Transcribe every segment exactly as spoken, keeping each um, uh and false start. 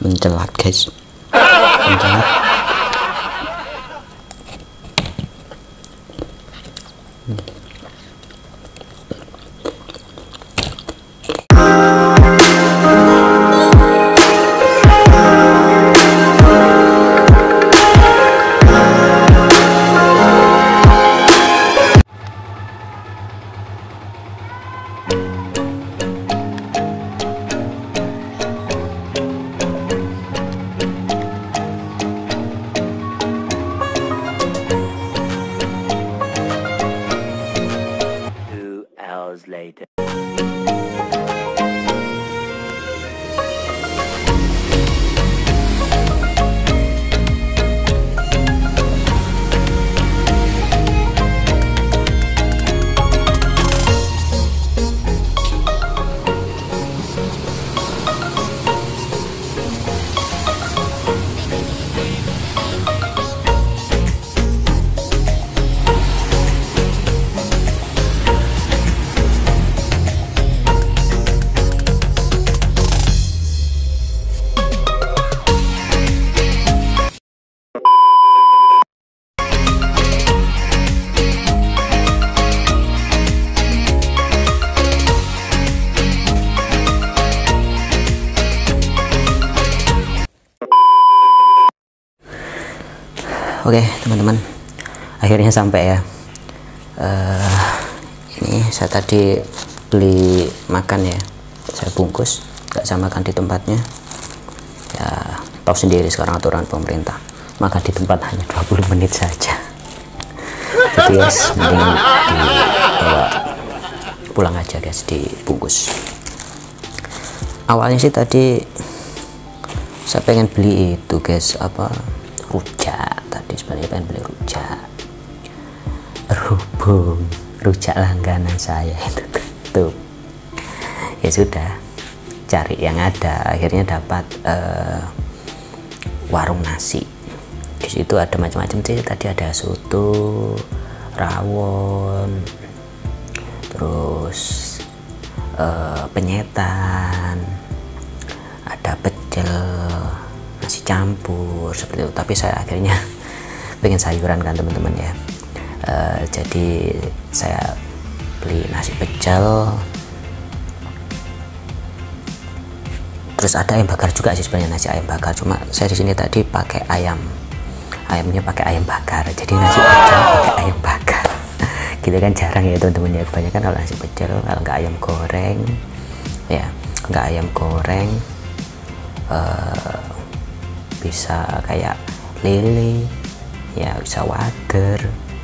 mencelat guys, mencelat. Later. Oke teman-teman, akhirnya sampai ya. Uh, ini saya tadi beli makan ya, saya bungkus, nggak saya makan di tempatnya. Ya tahu sendiri sekarang aturan pemerintah, makan di tempat hanya dua puluh menit saja. Jadi guys, mending dibawa pulang aja guys, dibungkus. Awalnya sih tadi saya pengen beli itu guys, apa, rujak. Tadi sebenarnya pengen beli rujak, berhubung rujak langganan saya itu tutup, ya sudah cari yang ada. Akhirnya dapat uh, warung nasi. Di situ ada macam-macam sih. Tadi ada soto, rawon, terus uh, penyetan, ada pecel, nasi campur seperti itu. Tapi saya akhirnya pengen sayuran kan teman-teman ya. Uh, jadi saya beli nasi pecel, terus ada ayam bakar juga sih sebenarnya, nasi ayam bakar. Cuma saya di sini tadi pakai ayam, ayamnya pakai ayam bakar, jadi nasi pecel pakai ayam bakar. Gitu kan jarang ya teman-teman ya. Kebanyakan kalau nasi pecel, kalau nggak ayam goreng ya, nggak ayam goreng uh, bisa kayak lele ya, bisa wader,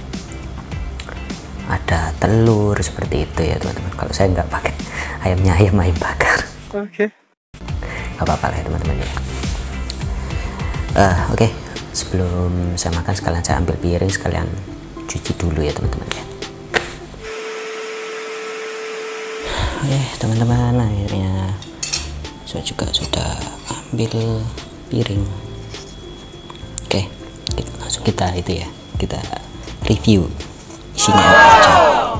ada telur seperti itu ya teman-teman. Kalau saya nggak pakai ayamnya ayam ayam bakar. Oke. Okay. Gak apa-apa lah ya teman-teman ya. Uh, Oke, okay. Sebelum saya makan sekalian saya ambil piring, sekalian cuci dulu ya teman-teman ya. Oke okay, teman-teman, akhirnya saya juga sudah ambil piring. Oke, okay, langsung kita itu ya, kita review isinya apa aja.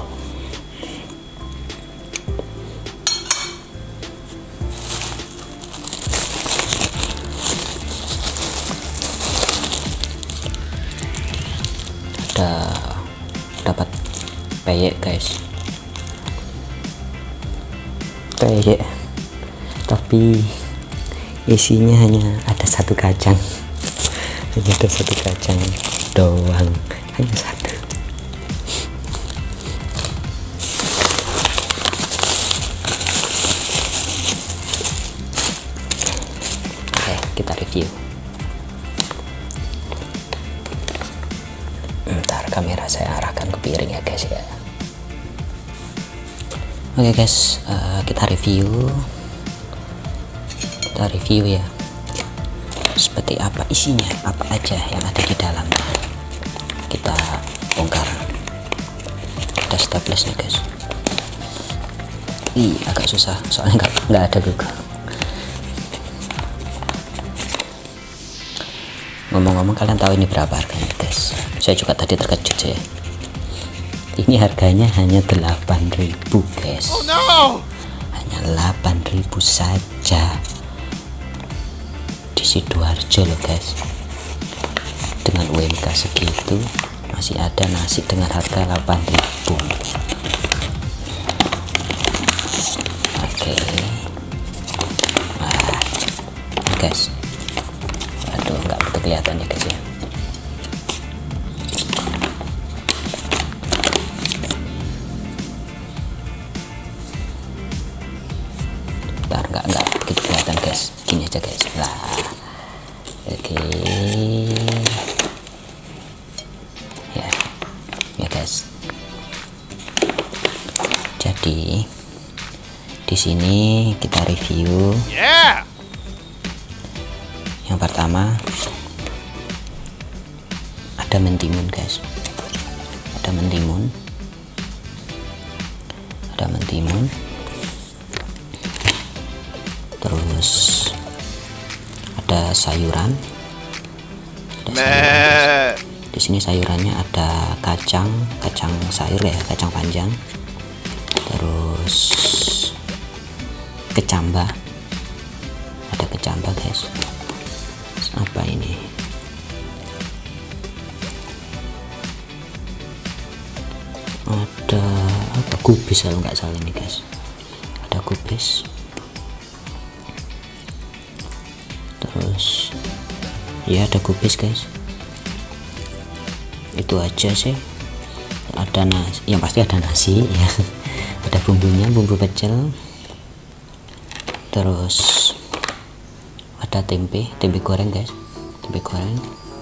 Ada dapat peyek guys, peyek tapi isinya hanya ada satu kacang, hanya ada satu kacang doang, hanya satu. Oke, kita review. Ntar kamera saya arahkan ke piring ya guys ya. Oke guys, uh, kita review kita review ya, seperti apa isinya, apa aja yang ada di dalamnya. Kita bongkar. Ada staplesnya guys. Ih, agak susah soalnya nggak nggak ada juga. Ngomong-ngomong, kalian tahu ini berapa harganya guys? Saya juga tadi terkejut ya. Ini harganya hanya delapan ribu guys. Oh no! Hanya delapan ribu saja. Di di Sidoarjo loh guys, dengan U M K segitu masih ada nasi dengan harga delapan ribu. Oke, nah guys, aduh nggak betul kelihatan ya guys ya. Bentar, nggak nggak begitu kelihatan guys, gini aja guys lah. Oke ya, ya guys, jadi di sini kita review. Yeah. Yang pertama ada mentimun guys, ada mentimun, ada mentimun, terus ada sayuran, ada sayuran di sini. Sayurannya ada kacang, kacang sayur ya, kacang panjang, terus kecambah, ada kecambah guys. Apa ini? Ada apa, kubis kalau nggak salah ini guys, ada kubis, terus ya ada kubis guys. Itu aja sih. Ada nasi, yang pasti ada nasi ya. Ada bumbunya, bumbu pecel, terus ada tempe, tempe goreng guys, tempe goreng.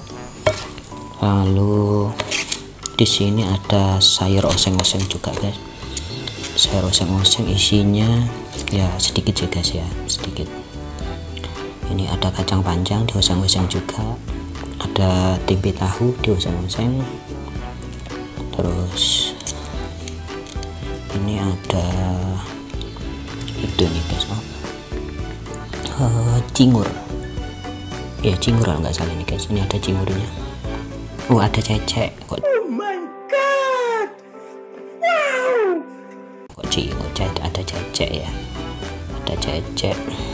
Lalu di sini ada sayur oseng-oseng juga guys, sayur oseng-oseng, isinya ya sedikit sih guys ya, sedikit. Ini ada kacang panjang dioseng-oseng juga, ada tempe tahu dioseng-oseng, terus ini ada itu nih guys, oh. Uh, cingur ya, cingur kalau nggak salah ini guys. Ini ada cingurnya. Oh, ada cecek kok. Oh my god. Wow. Kok cingur, ada cecek ya, ada cecek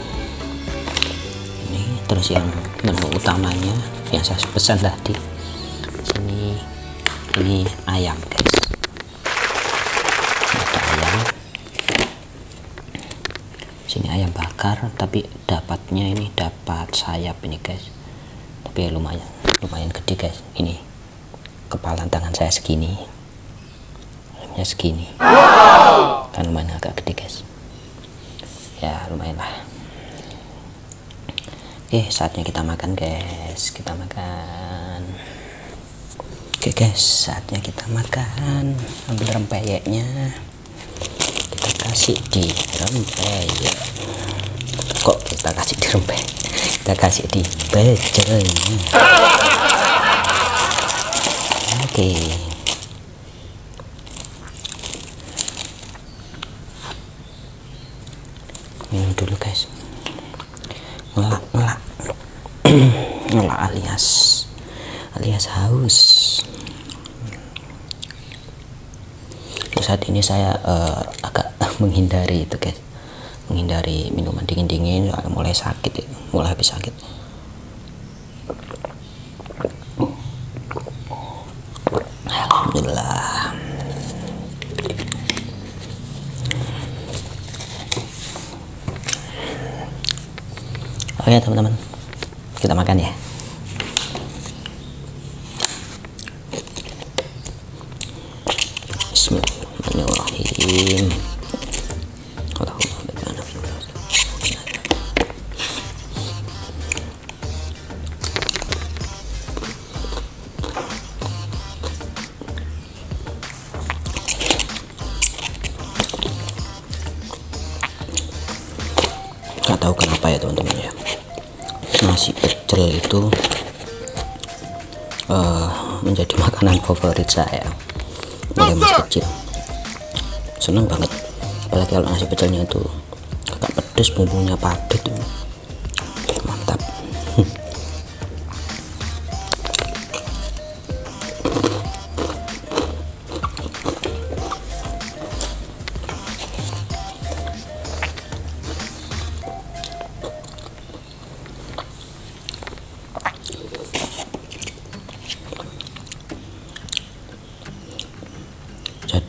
ini. Terus yang menu utamanya yang saya pesan tadi sini, ini ayam guys, ada ayam sini, ayam bakar, tapi dapatnya ini dapat sayap ini guys, tapi ya lumayan lumayan gede guys. Ini kepala tangan saya segini, ayamnya segini, kan lumayan agak gede guys ya, lumayan lah. Oke, saatnya kita makan guys, kita makan. Oke guys, saatnya kita makan. Ambil rempeyeknya, kita kasih di rempeyek. Kok kita kasih di rempeyek, kita kasih di pecelnya. Oke, minum dulu guys, ngelak ngelak ngelak alias alias haus. Saat ini saya uh, agak menghindari itu guys, menghindari minuman dingin-dingin, mulai sakit ya, mulai habis sakit. Alhamdulillah. Oke teman-teman, kita makan ya. Bismillahirrahmanirrahim. Nggak tahu kenapa ya teman-teman ya, nasi pecel itu uh, menjadi makanan favorit saya mulai masih kecil. Seneng banget, apalagi kalau nasi pecelnya itu agak pedes, bumbunya padat, mantap.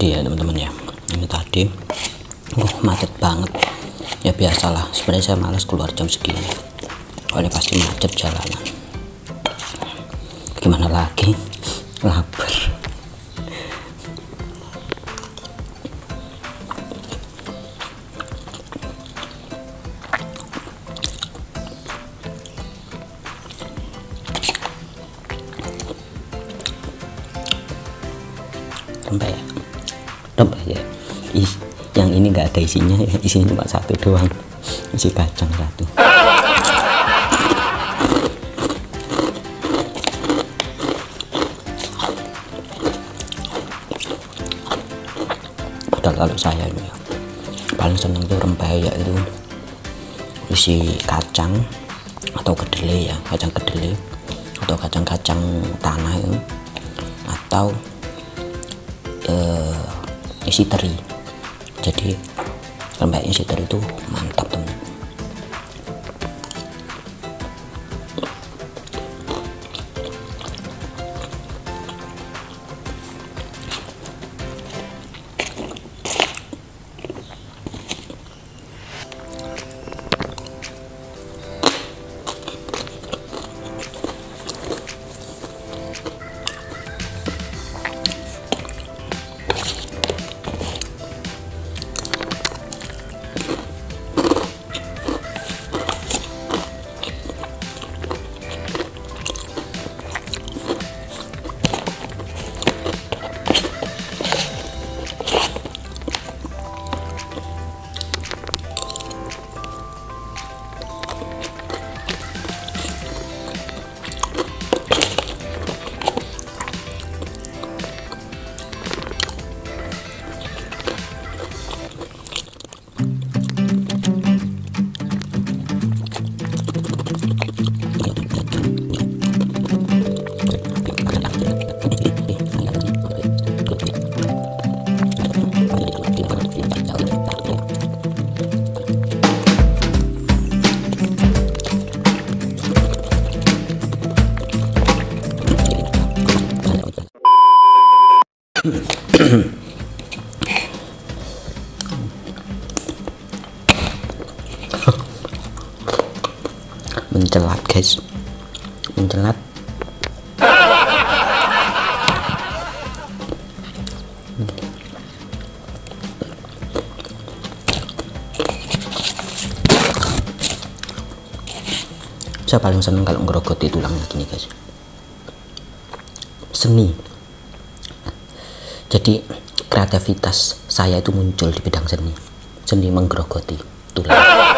lagi ya teman-teman ya. Ini tadi uh macet banget ya, biasalah sebenarnya saya malas keluar jam segini, soalnya pasti macet jalanan. Gimana lagi, lapar. Sampai ya, sampai ya. Is, yang ini nggak ada isinya, isinya cuma satu doang, isi kacang satu. Padahal kalau saya ini ya, paling seneng tuh rempeyek itu isi kacang atau kedelai ya, kacang kedelai atau kacang-kacang tanah itu, atau Uh, isi teri. Jadi rempeyek isi teri itu mantap teman. Mencelat guys, mencelat. Saya paling seneng kalau ngerogoti tulangnya gini guys, seni. Jadi kreativitas saya itu muncul di bidang seni, seni menggerogoti tulang.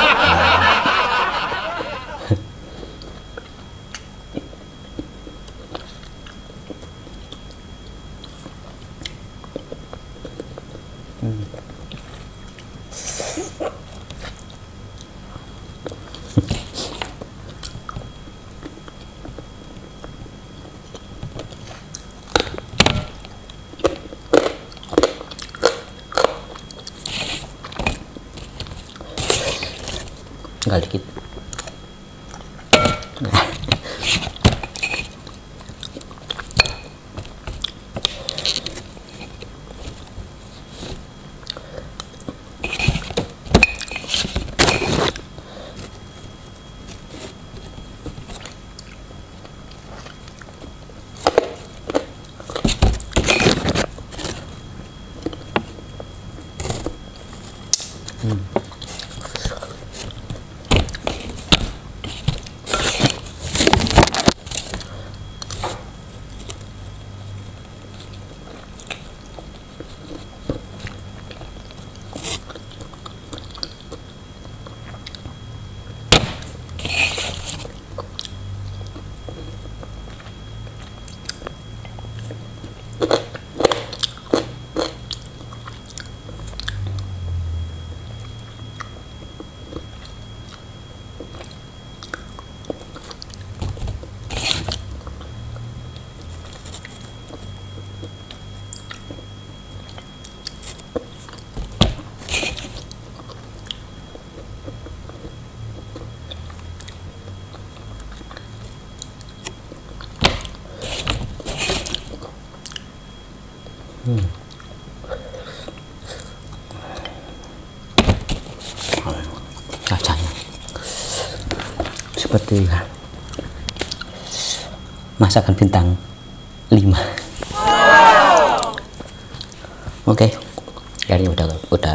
Hmm. Tinggal dikit. Hmm. seperti masakan bintang lima. Oke, okay. Kayaknya udah udah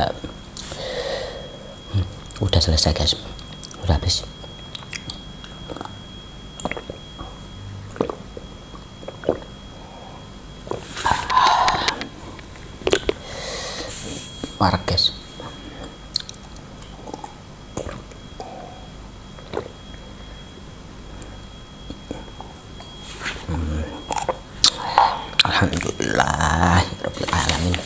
hmm, udah selesai guys, udah habis. Parah guys. Hmm. Alhamdulillah Rabbil alamin.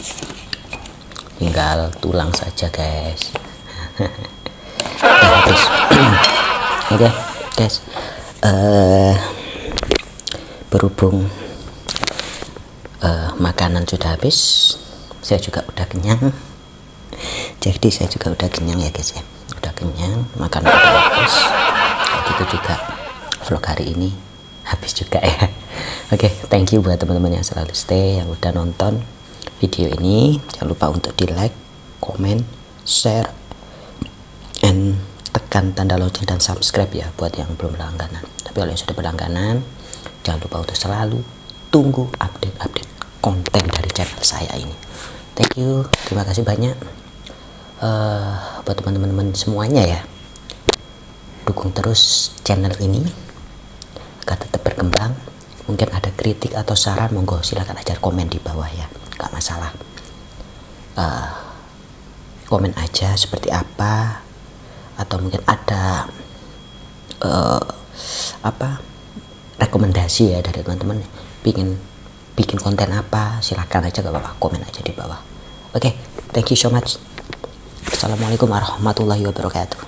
Tinggal tulang saja guys. Udah habis. Oke okay, guys, uh, berhubung uh, makanan sudah habis, saya juga udah kenyang. Jadi saya juga udah kenyang ya guys ya, udah kenyang, makanan udah habis. Begitu juga vlog hari ini habis juga ya. Oke, okay, thank you buat teman-teman yang selalu stay, yang udah nonton video ini. Jangan lupa untuk di like, comment, share, and tekan tanda lonceng dan subscribe ya buat yang belum berlangganan. Tapi kalau yang sudah berlangganan, jangan lupa untuk selalu tunggu update-update konten dari channel saya ini. Thank you, terima kasih banyak uh, buat teman-teman semuanya ya. Dukung terus channel ini agar tetap berkembang. Mungkin ada kritik atau saran, monggo silahkan aja komen di bawah ya, gak masalah. Uh, komen aja seperti apa, atau mungkin ada uh, apa rekomendasi ya dari teman-teman, bikin bikin konten apa, silahkan aja, gak apa-apa, komen aja di bawah. Oke, okay, thank you so much. Assalamualaikum warahmatullahi wabarakatuh.